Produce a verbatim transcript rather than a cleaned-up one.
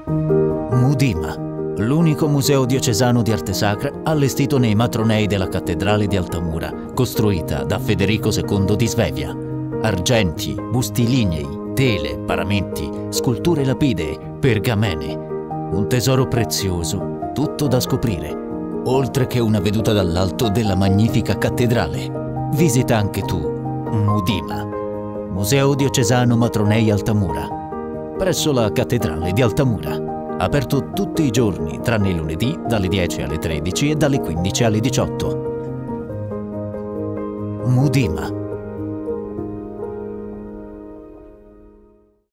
Mudima, l'unico museo diocesano di arte sacra allestito nei matronei della cattedrale di Altamura, costruita da Federico secondo di Svevia. Argenti, busti lignei, tele, paramenti, sculture lapidee, pergamene. Un tesoro prezioso, tutto da scoprire, oltre che una veduta dall'alto della magnifica cattedrale. Visita anche tu Mudima, Museo Diocesano Matronei Altamura, presso la cattedrale di Altamura. Aperto tutti i giorni, tranne il lunedì, dalle dieci alle tredici e dalle quindici alle diciotto. Mudima.